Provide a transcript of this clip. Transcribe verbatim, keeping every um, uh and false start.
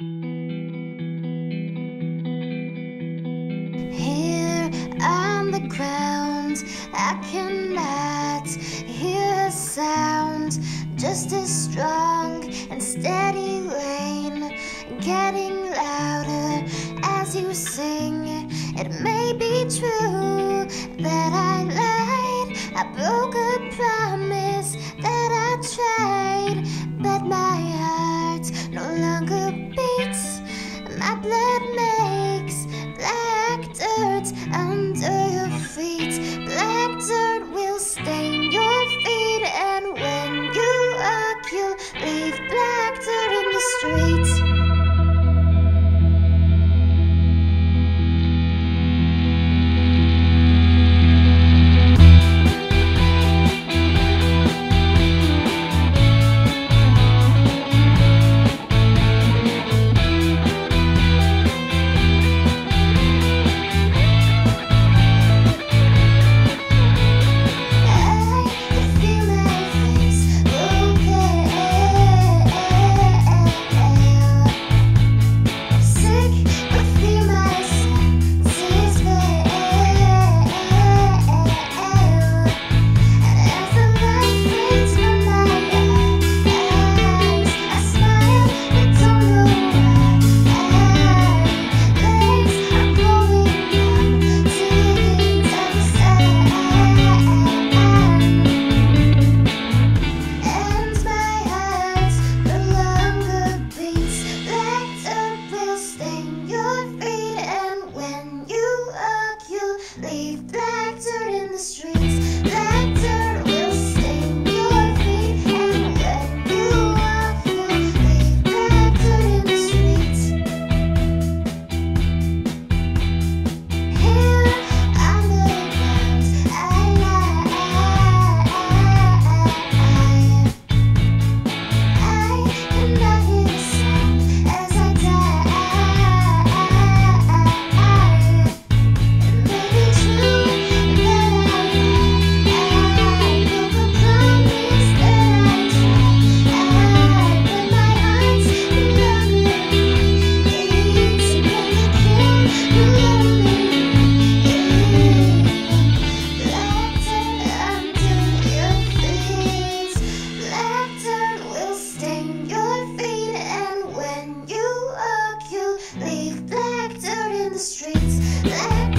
Here on the ground, I cannot hear a sound, just a strong and steady rain, getting louder as you sing. It may be true that I lied, I broke a promise that I tried, but my heart no longer beats. My blood makes black dirt under your feet. Black dirt will stain your feet, and when you walk, you leave black dirt in the streets. Leave black dirt in the streets. Black dirt will stain your feet, and when you walk, you leave black dirt in the streets. Here on the ground, I lie. I cannot hear the sound as I die. Leave black dirt in the streets. Black